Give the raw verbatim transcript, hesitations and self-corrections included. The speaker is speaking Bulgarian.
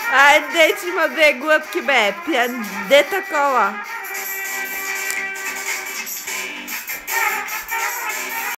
Айде, че има две глътки, бе. Пя... Де такова?